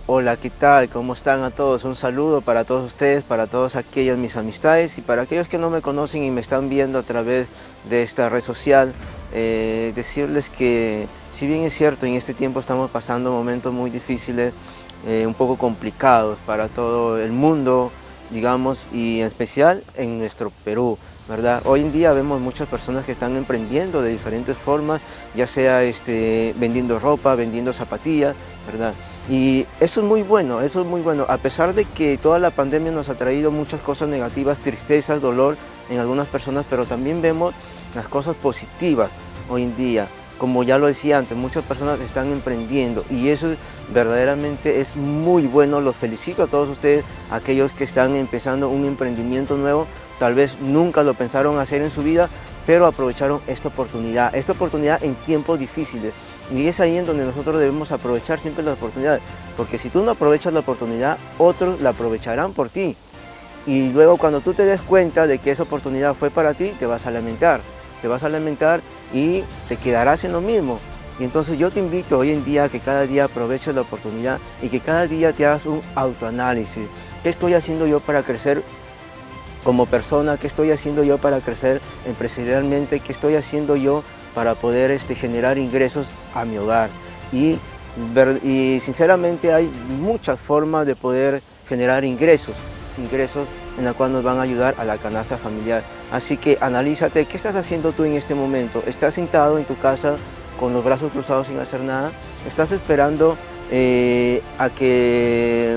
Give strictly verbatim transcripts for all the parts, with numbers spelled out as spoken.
Hola, ¿qué tal? ¿Cómo están a todos? Un saludo para todos ustedes, para todas aquellas mis amistades y para aquellos que no me conocen y me están viendo a través de esta red social. Eh, decirles que, si bien es cierto, en este tiempo estamos pasando momentos muy difíciles, eh, un poco complicados para todo el mundo, digamos, y en especial en nuestro Perú, ¿verdad? Hoy en día vemos muchas personas que están emprendiendo de diferentes formas, ya sea este, vendiendo ropa, vendiendo zapatillas, ¿verdad? Y eso es muy bueno, eso es muy bueno, a pesar de que toda la pandemia nos ha traído muchas cosas negativas, tristezas, dolor en algunas personas, pero también vemos las cosas positivas hoy en día. Como ya lo decía antes, muchas personas están emprendiendo y eso verdaderamente es muy bueno. Los felicito a todos ustedes, aquellos que están empezando un emprendimiento nuevo, tal vez nunca lo pensaron hacer en su vida, pero aprovecharon esta oportunidad, esta oportunidad en tiempos difíciles. Y es ahí en donde nosotros debemos aprovechar siempre las oportunidades, porque si tú no aprovechas la oportunidad, otros la aprovecharán por ti. Y luego cuando tú te des cuenta de que esa oportunidad fue para ti, te vas a lamentar, te vas a lamentar y te quedarás en lo mismo. Y entonces yo te invito hoy en día a que cada día aproveches la oportunidad y que cada día te hagas un autoanálisis. ¿Qué estoy haciendo yo para crecer como persona? ¿Qué estoy haciendo yo para crecer empresarialmente? ¿Qué estoy haciendo yo para poder este, generar ingresos a mi hogar? Y, ver, y sinceramente hay muchas formas de poder generar ingresos, ingresos en la cual nos van a ayudar a la canasta familiar. Así que analízate, ¿qué estás haciendo tú en este momento? ¿Estás sentado en tu casa con los brazos cruzados sin hacer nada? ¿Estás esperando eh, a que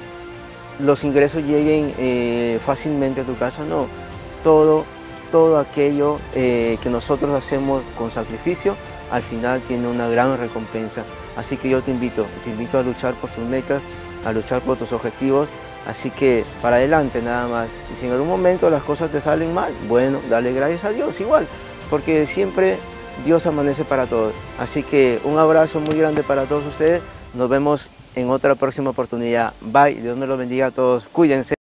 los ingresos lleguen eh, fácilmente a tu casa? No, todo, todo aquello eh, que nosotros hacemos con sacrificio, al final tiene una gran recompensa. Así que yo te invito, te invito a luchar por tus metas, a luchar por tus objetivos. Así que para adelante nada más. Y si en algún momento las cosas te salen mal, bueno, dale gracias a Dios igual, porque siempre Dios amanece para todos. Así que un abrazo muy grande para todos ustedes. Nos vemos en otra próxima oportunidad. Bye, Dios me los bendiga a todos. Cuídense.